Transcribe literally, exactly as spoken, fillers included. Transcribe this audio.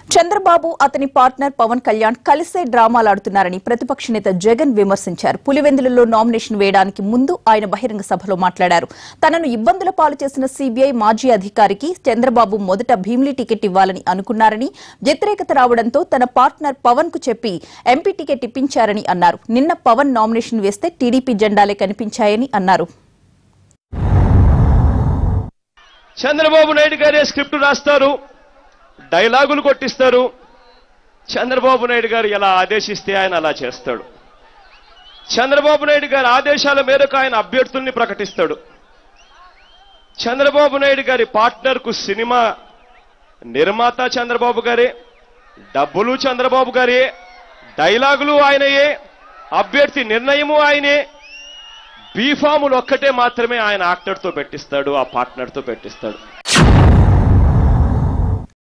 చంద్రబాబు అతని పార్ట్నర్ పవన్ కళ్యాణ్ కలిసే డ్రామాలాడుతున్నారని ప్రతిపక్ష నేత జగన్ విమర్శించారు. పులివెందులలో నామినేషన్ వేయడానికి ముందు ఆయన బహిరంగ సభలో మాట్లాడారు. తనను ఇబ్బందుల పాలు చేసిన సీబీఐ మాజీ అధికారికి చంద్రబాబు మొదట భీమిలి టికెట్ ఇవ్వాలని అనుకున్నారని, వ్యతిరేకత రావడంతో తన పార్ట్నర్ పవన్ కు చెప్పి ఎంపీ టికెట్ ఇప్పించారని అన్నారు. నిన్న పవన్ నామినేషన్ వేస్తే టీడీపీ జెండాలే కనిపించాయని అన్నారు. చంద్రబాబు నాయుడు గారే స్క్రిప్ట్ రాస్తారు, డైలాగులు కొట్టిస్తారు. చంద్రబాబు నాయుడు గారు ఎలా ఆదేశిస్తే ఆయన అలా చేస్తాడు. చంద్రబాబు నాయుడు గారి ఆదేశాల మేరకు ఆయన అభ్యర్థుల్ని ప్రకటిస్తాడు. చంద్రబాబు నాయుడు గారి పార్ట్నర్కు సినిమా నిర్మాత చంద్రబాబు గారే, డబ్బులు చంద్రబాబు గారే, డైలాగులు ఆయనయే, అభ్యర్థి నిర్ణయము ఆయనే. బీఫాములు ఒక్కటే మాత్రమే ఆయన యాక్టర్తో పెట్టిస్తాడు, ఆ పార్ట్నర్తో పెట్టిస్తాడు.